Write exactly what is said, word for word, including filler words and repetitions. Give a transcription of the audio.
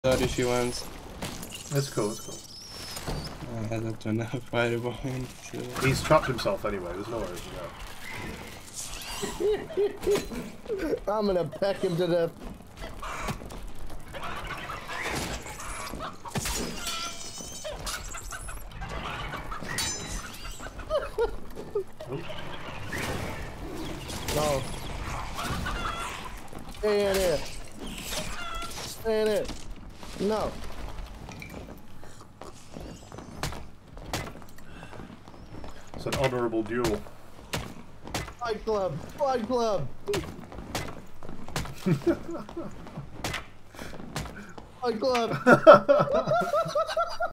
Sorry, she wants. That's cool, that's cool. I don't wanna fire behind. So. He's trapped himself anyway, there's nowhere to go. I'm gonna peck him to death. No. Stay in it. Stay in it. No. It's an honourable duel. Fight club. Fight club. Fight club.